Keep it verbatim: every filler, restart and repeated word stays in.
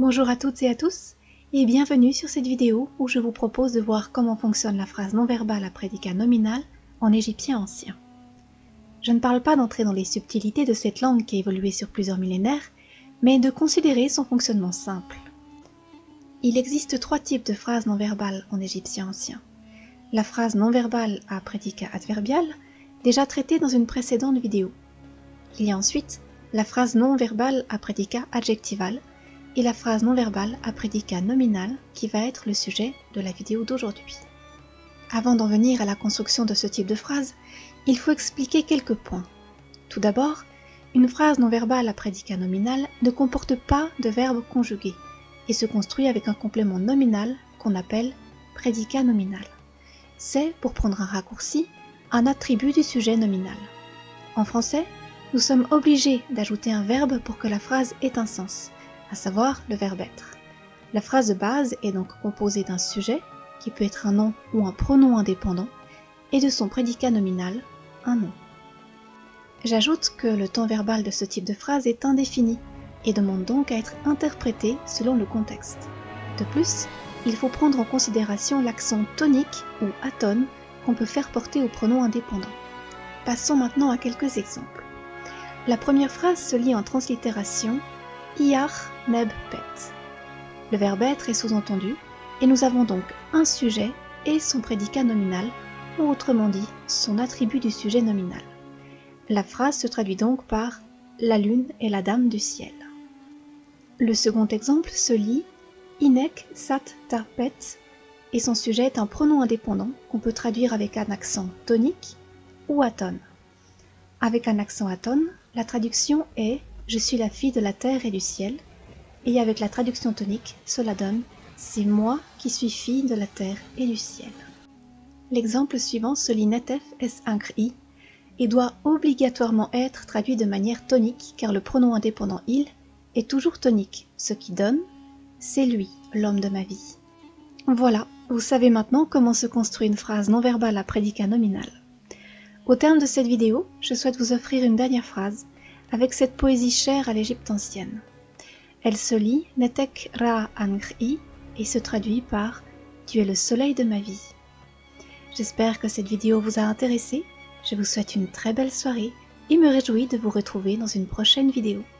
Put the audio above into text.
Bonjour à toutes et à tous et bienvenue sur cette vidéo où je vous propose de voir comment fonctionne la phrase non verbale à prédicat nominal en égyptien ancien. Je ne parle pas d'entrer dans les subtilités de cette langue qui a évolué sur plusieurs millénaires, mais de considérer son fonctionnement simple. Il existe trois types de phrases non verbales en égyptien ancien. La phrase non verbale à prédicat adverbial, déjà traitée dans une précédente vidéo. Il y a ensuite la phrase non verbale à prédicat adjectival, et la phrase non verbale à prédicat nominal qui va être le sujet de la vidéo d'aujourd'hui. Avant d'en venir à la construction de ce type de phrase, il faut expliquer quelques points. Tout d'abord, une phrase non verbale à prédicat nominal ne comporte pas de verbe conjugué et se construit avec un complément nominal qu'on appelle prédicat nominal. C'est, pour prendre un raccourci, un attribut du sujet nominal. En français, nous sommes obligés d'ajouter un verbe pour que la phrase ait un sens, à savoir le verbe être. La phrase de base est donc composée d'un sujet, qui peut être un nom ou un pronom indépendant, et de son prédicat nominal, un nom. J'ajoute que le temps verbal de ce type de phrase est indéfini, et demande donc à être interprété selon le contexte. De plus, il faut prendre en considération l'accent tonique ou atone qu'on peut faire porter au pronom indépendant. Passons maintenant à quelques exemples. La première phrase se lit en translittération Iach neb pet. Le verbe être est sous-entendu et nous avons donc un sujet et son prédicat nominal, ou autrement dit, son attribut du sujet nominal. La phrase se traduit donc par la lune est la dame du ciel. Le second exemple se lit Inek sat tarpet et son sujet est un pronom indépendant qu'on peut traduire avec un accent tonique ou atone. Avec un accent atone, la traduction est je suis la fille de la terre et du ciel, et avec la traduction tonique, cela donne c'est moi qui suis fille de la terre et du ciel. L'exemple suivant se lit netef es ankri et doit obligatoirement être traduit de manière tonique car le pronom indépendant il est toujours tonique, ce qui donne c'est lui, l'homme de ma vie. Voilà, vous savez maintenant comment se construit une phrase non verbale à prédicat nominal. Au terme de cette vidéo, je souhaite vous offrir une dernière phrase avec cette poésie chère à l'Égypte ancienne. Elle se lit Netek Ra Ankri et se traduit par Tu es le soleil de ma vie. J'espère que cette vidéo vous a intéressé, je vous souhaite une très belle soirée et me réjouis de vous retrouver dans une prochaine vidéo.